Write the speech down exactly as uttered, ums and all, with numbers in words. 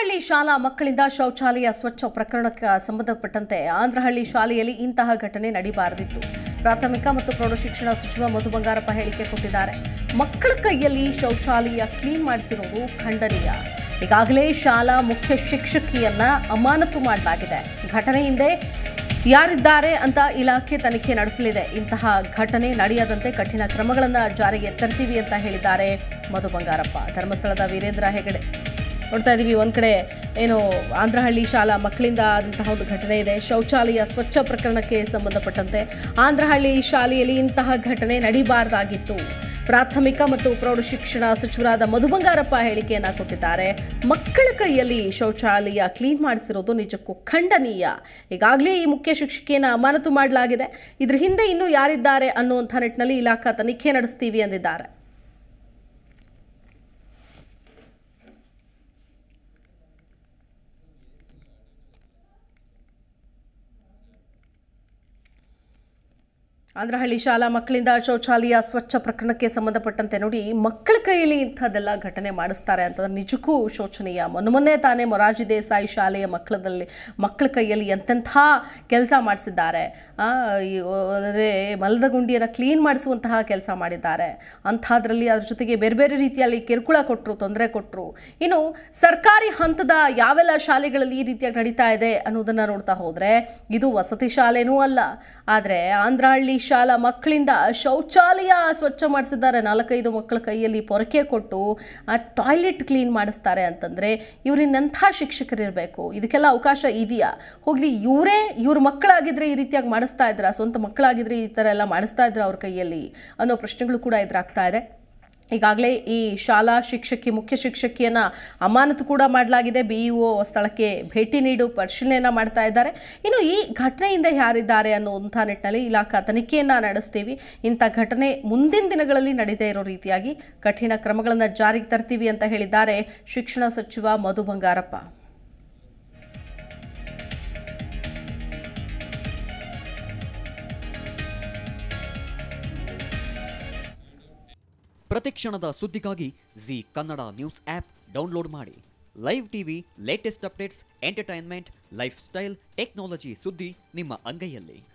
ಆಂಧ್ರಹಳ್ಳಿ ಶಾಲಾ ಮಕ್ಕಳಿಂದ ಶೌಚಾಲಯ ಸ್ವಚ್ಛ ಪ್ರಕರಣಕ್ಕೆ ಸಂಬಂಧಪಟ್ಟಂತೆ ಆಂಧ್ರಹಳ್ಳಿ ಶಾಲೆಯಲ್ಲಿ ಇಂತಹ ಘಟನೆ ನಡೆಯಬಾರದಿತ್ತು. ಪ್ರಾಥಮಿಕ ಮತ್ತು ಪ್ರೌಢಶಿಕ್ಷಣ ಸಚಿವ ಮಧು ಬಂಗಾರಪ್ಪ ಹೇಳಿಕೆ ಕೊಟ್ಟಿದ್ದಾರೆ. ಮಕ್ಕಳ ಕೈಯಲ್ಲಿ ಶೌಚಾಲಯ ಕ್ಲೀನ್ ಮಾಡಿಸಿರುವುದು ಖಂಡನೀಯ. ಈಗಾಗಲೇ ಶಾಲಾ ಮುಖ್ಯ ಶಿಕ್ಷಕಿಯನ್ನ ಅಮಾನತು ಮಾಡಲಾಗಿದೆ. ಘಟನೆ ಹಿಂದೆ ಯಾರಿದ್ದಾರೆ ಅಂತ ಇಲಾಖೆ ತನಿಖೆ ನಡೆಸಲಿದೆ. ಇಂತಹ ಘಟನೆ ನಡೆಯದಂತೆ ಕಠಿಣ ಕ್ರಮಗಳನ್ನು ಜಾರಿಗೆ ತರ್ತೀವಿ ಅಂತ ಹೇಳಿದ್ದಾರೆ ಮಧು ಬಂಗಾರಪ್ಪ. ಧರ್ಮಸ್ಥಳದ ವೀರೇಂದ್ರ ಹೆಗಡೆ ನೋಡ್ತಾ ಇದ್ದೀವಿ. ಒಂದು ಕಡೆ ಏನು ಆಂಧ್ರಹಳ್ಳಿ ಶಾಲಾ ಮಕ್ಕಳಿಂದ ಆದಂತಹ ಒಂದು ಘಟನೆ ಇದೆ. ಶೌಚಾಲಯ ಸ್ವಚ್ಛ ಪ್ರಕರಣಕ್ಕೆ ಸಂಬಂಧಪಟ್ಟಂತೆ ಆಂಧ್ರಹಳ್ಳಿ ಶಾಲೆಯಲ್ಲಿ ಇಂತಹ ಘಟನೆ ನಡೀಬಾರ್ದಾಗಿತ್ತು. ಪ್ರಾಥಮಿಕ ಮತ್ತು ಪ್ರೌಢಶಿಕ್ಷಣ ಸಚಿವರಾದ ಮಧು ಬಂಗಾರಪ್ಪ ಹೇಳಿಕೆಯನ್ನು ಕೊಟ್ಟಿದ್ದಾರೆ. ಮಕ್ಕಳ ಕೈಯಲ್ಲಿ ಶೌಚಾಲಯ ಕ್ಲೀನ್ ಮಾಡಿಸಿರೋದು ನಿಜಕ್ಕೂ ಖಂಡನೀಯ. ಈಗಾಗಲೇ ಈ ಮುಖ್ಯ ಶಿಕ್ಷಕಿಯನ್ನು ಅಮಾನತು ಮಾಡಲಾಗಿದೆ. ಇದ್ರ ಹಿಂದೆ ಇನ್ನೂ ಯಾರಿದ್ದಾರೆ ಅನ್ನುವಂಥ ನಿಟ್ಟಿನಲ್ಲಿ ಇಲಾಖಾ ತನಿಖೆ ನಡೆಸ್ತೀವಿ ಎಂದಿದ್ದಾರೆ. ಆಂಧ್ರಹಳ್ಳಿ ಶಾಲಾ ಮಕ್ಕಳಿಂದ ಶೌಚಾಲಯ ಸ್ವಚ್ಛ ಪ್ರಕರಣಕ್ಕೆ ಸಂಬಂಧಪಟ್ಟಂತೆ ನೋಡಿ, ಮಕ್ಕಳ ಕೈಯಲ್ಲಿ ಇಂಥದ್ದೆಲ್ಲ ಘಟನೆ ಮಾಡಿಸ್ತಾರೆ ಅಂತಂದ್ರೆ ನಿಜಕ್ಕೂ ಶೋಚನೀಯ. ಮೊನ್ನೆ ಮೊನ್ನೆ ತಾನೇ ಮೊರಾರ್ಜಿ ದೇಸಾಯಿ ಶಾಲೆಯ ಮಕ್ಕಳದಲ್ಲಿ ಮಕ್ಕಳ ಕೈಯಲ್ಲಿ ಎಂತೆಂಥ ಕೆಲಸ ಮಾಡಿಸಿದ್ದಾರೆ. ಅಂದರೆ ಮಲದ ಗುಂಡಿಯನ್ನು ಕ್ಲೀನ್ ಮಾಡಿಸುವಂತಹ ಕೆಲಸ ಮಾಡಿದ್ದಾರೆ. ಅಂಥದ್ರಲ್ಲಿ ಅದ್ರ ಜೊತೆಗೆ ಬೇರೆ ಬೇರೆ ರೀತಿಯಲ್ಲಿ ಕಿರುಕುಳ ಕೊಟ್ಟರು, ತೊಂದರೆ ಕೊಟ್ಟರು. ಇನ್ನು ಸರ್ಕಾರಿ ಹಂತದ ಯಾವೆಲ್ಲ ಶಾಲೆಗಳಲ್ಲಿ ಈ ರೀತಿಯಾಗಿ ನಡೀತಾ ಇದೆ ಅನ್ನೋದನ್ನು ನೋಡ್ತಾ ಹೋದರೆ ಇದು ವಸತಿ ಶಾಲೆನೂ ಅಲ್ಲ. ಆದರೆ ಆಂಧ್ರಹಳ್ಳಿ ಶಾಲಾ ಮಕ್ಕಳಿಂದ ಶೌಚಾಲಯ ಸ್ವಚ್ಛ ಮಾಡಿಸಿದ್ದಾರೆ. ನಾಲ್ಕೈದು ಮಕ್ಕಳ ಕೈಯಲ್ಲಿ ಪೊರಕೆ ಕೊಟ್ಟು ಆ ಟಾಯ್ಲೆಟ್ ಕ್ಲೀನ್ ಮಾಡಿಸ್ತಾರೆ ಅಂತಂದರೆ ಇವರಿನ್ನಂಥ ಶಿಕ್ಷಕರಿರಬೇಕು? ಇದಕ್ಕೆಲ್ಲ ಅವಕಾಶ ಇದೆಯಾ? ಹೋಗಲಿ, ಇವರೇ ಇವ್ರ ಮಕ್ಕಳಾಗಿದ್ದರೆ ಈ ರೀತಿಯಾಗಿ ಮಾಡಿಸ್ತಾ ಇದ್ರ, ಸ್ವಂತ ಮಕ್ಕಳಾಗಿದ್ದರೆ ಈ ಥರ ಎಲ್ಲ ಮಾಡಿಸ್ತಾ ಇದ್ರ ಅವ್ರ ಕೈಯಲ್ಲಿ ಅನ್ನೋ ಪ್ರಶ್ನೆಗಳು ಕೂಡ ಎದುರಾಗ್ತಾ ಇದೆ. ಈಗಾಗಲೇ ಈ ಶಾಲಾ ಶಿಕ್ಷಕಿ ಮುಖ್ಯ ಶಿಕ್ಷಕಿಯನ್ನು ಅಮಾನತು ಕೂಡ ಮಾಡಲಾಗಿದೆ. ಬಿ ಇ ಒ ಸ್ಥಳಕ್ಕೆ ಭೇಟಿ ನೀಡು ಪರಿಶೀಲನೆಯನ್ನು ಮಾಡ್ತಾ ಇದ್ದಾರೆ. ಇನ್ನು ಈ ಘಟನೆಯಿಂದ ಯಾರಿದ್ದಾರೆ ಅನ್ನುವಂಥ ನಿಟ್ಟಿನಲ್ಲಿ ಇಲಾಖಾ ತನಿಖೆಯನ್ನು ನಡೆಸ್ತೀವಿ. ಇಂಥ ಘಟನೆ ಮುಂದಿನ ದಿನಗಳಲ್ಲಿ ನಡೀದೇ ಇರೋ ರೀತಿಯಾಗಿ ಕಠಿಣ ಕ್ರಮಗಳನ್ನು ಜಾರಿಗೆ ತರ್ತೀವಿ ಅಂತ ಹೇಳಿದ್ದಾರೆ ಶಿಕ್ಷಣ ಸಚಿವ ಮಧು ಬಂಗಾರಪ್ಪ. ಪ್ರತಿಕ್ಷಣದ ಸುದ್ದಿಗಾಗಿ Zee Kannada news app download ಮಾಡಿ. Live TV, latest updates, entertainment, lifestyle, technology ಸುದ್ದಿ ನಿಮ್ಮ ಅಂಗೈಯಲ್ಲಿ.